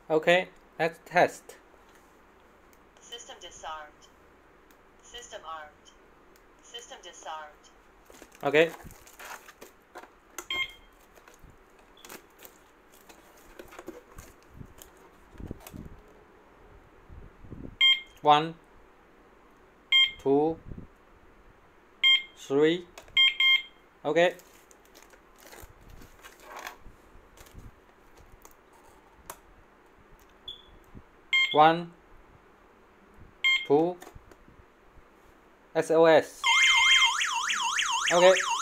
Okay, let's test. System disarmed. System armed. System disarmed. Okay. One, two, three. Okay. One, two. SOS. Okay.